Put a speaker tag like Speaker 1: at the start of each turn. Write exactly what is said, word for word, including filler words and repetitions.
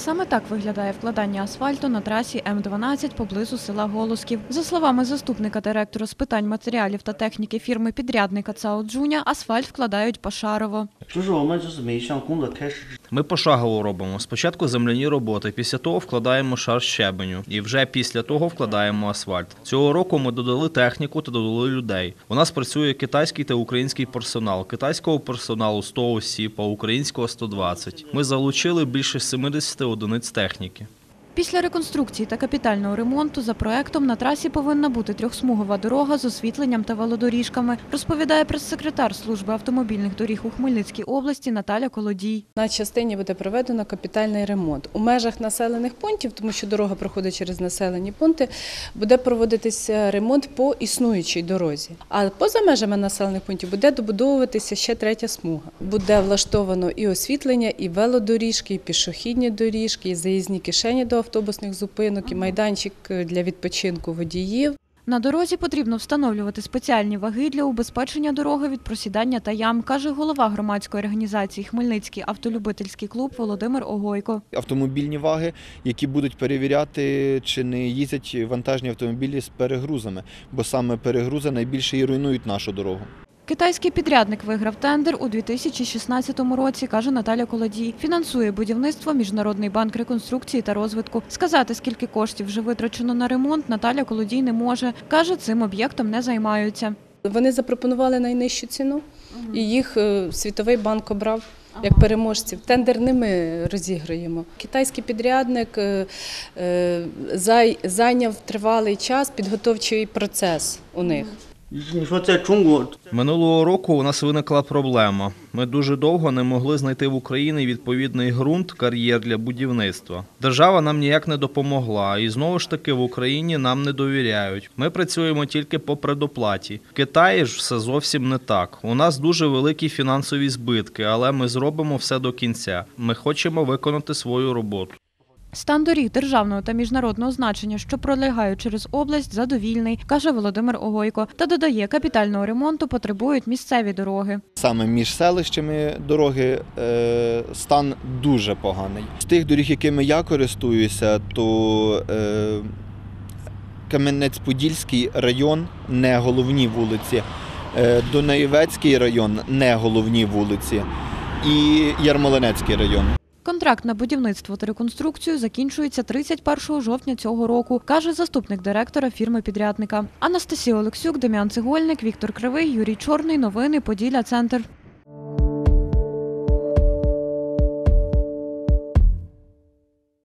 Speaker 1: Саме так виглядає вкладання асфальту на трасі М дванадцять поблизу села Голосків. За словами заступника директора з питань матеріалів та техніки фірми-підрядника ЦАО «Джуня», асфальт вкладають пошарово.
Speaker 2: Ми пошагово робимо. Спочатку земляні роботи, після того вкладаємо шар щебеню і вже після того вкладаємо асфальт. Цього року ми додали техніку та додали людей. У нас працює китайський та український персонал. Китайського персоналу сто осіб, а українського сто двадцять. Ми залучили більше сімдесят одиниць техніки.
Speaker 1: Після реконструкції та капітального ремонту за проектом на трасі повинна бути трьохсмугова дорога з освітленням та велодоріжками, розповідає прес-секретар служби автомобільних доріг у Хмельницькій області Наталя Колодій.
Speaker 3: На частині буде проведено капітальний ремонт. У межах населених пунктів, тому що дорога проходить через населені пункти, буде проводитися ремонт по існуючій дорозі. А поза межами населених пунктів буде добудовуватися ще третя смуга. Буде влаштовано і освітлення, і велодоріжки, і пішохідні доріжки, і заїзні кишені до автобусних зупинок, і майданчик для відпочинку водіїв.
Speaker 1: На дорозі потрібно встановлювати спеціальні ваги для убезпечення дороги від просідання та ям, каже голова громадської організації «Хмельницький автолюбительський клуб» Володимир Огойко.
Speaker 4: Автомобільні ваги, які будуть перевіряти, чи не їздять вантажні автомобілі з перегрузами, бо саме перегрузи найбільше і руйнують нашу дорогу.
Speaker 1: Китайський підрядник виграв тендер у дві тисячі шістнадцятому році, каже Наталя Колодій. Фінансує будівництво Міжнародний банк реконструкції та розвитку. Сказати, скільки коштів вже витрачено на ремонт, Наталя Колодій не може. Каже, цим об'єктом не займаються.
Speaker 3: Вони запропонували найнижчу ціну, і їх Світовий банк обрав як переможців. Тендер не ми розіграємо. Китайський підрядник зайняв тривалий час, підготовчий процес у них.
Speaker 2: Минулого року у нас виникла проблема. Ми дуже довго не могли знайти в Україні відповідний ґрунт, кар'єр для будівництва. Держава нам ніяк не допомогла, і знову ж таки в Україні нам не довіряють. Ми працюємо тільки по предоплаті. В Китаї ж все зовсім не так. У нас дуже великі фінансові збитки, але ми зробимо все до кінця. Ми хочемо виконати свою роботу.
Speaker 1: Стан доріг державного та міжнародного значення, що пролягають через область, задовільний, каже Володимир Огойко. Та додає, капітального ремонту потребують місцеві дороги.
Speaker 4: Саме між селищами дороги е, стан дуже поганий. З тих доріг, якими я користуюся, то е, Кам'янець-Подільський район – не головні вулиці, е, Дунаєвецький район – не головні вулиці і Ярмолинецький район.
Speaker 1: Контракт на будівництво та реконструкцію закінчується тридцять першого жовтня цього року, каже заступник директора фірми-підрядника. Анастасія Олексюк, Дем'ян Цегольник, Віктор Кривий, Юрій Чорний. Новини Поділля. Центр.